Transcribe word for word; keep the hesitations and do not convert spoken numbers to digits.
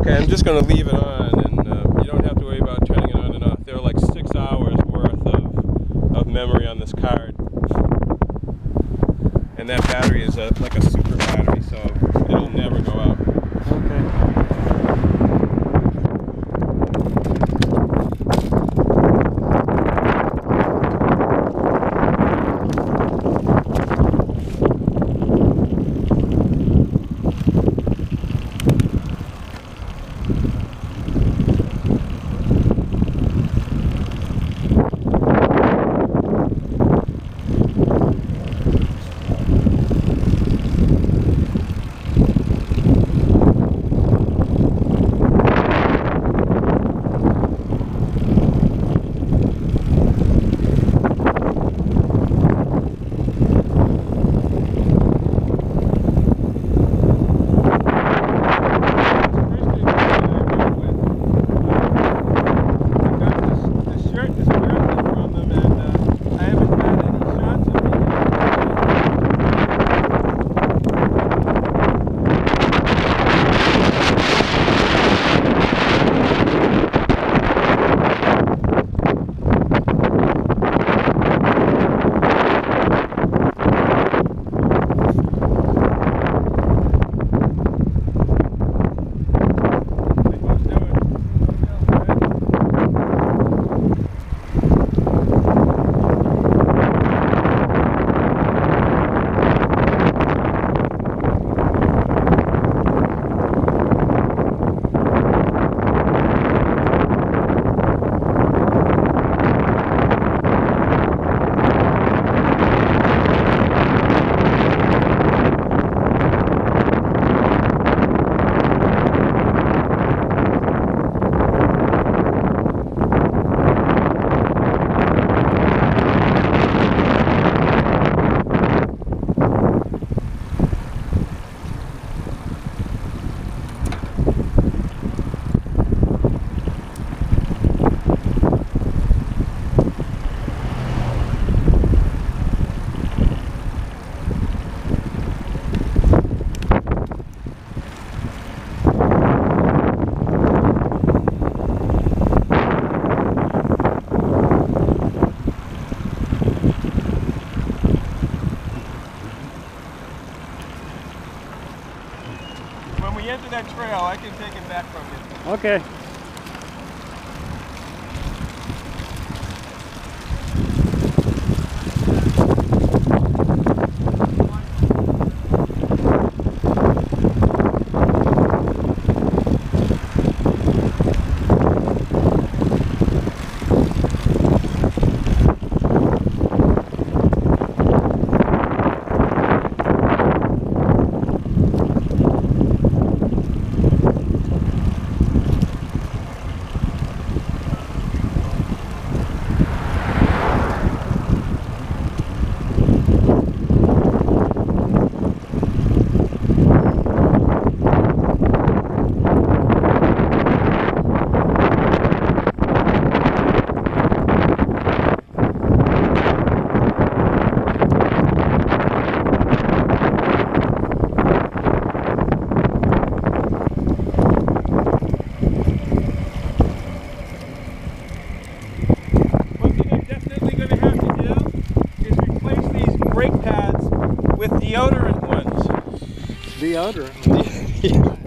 Okay, I'm just going to leave it on, and uh, you don't have to worry about turning it on and off. There are like six hours worth of, of memory on this card. And that battery is a, like a super battery, so it'll never go out. Okay. When we enter that trail, I can take it back from you. Okay. Brake pads with deodorant ones. Deodorant.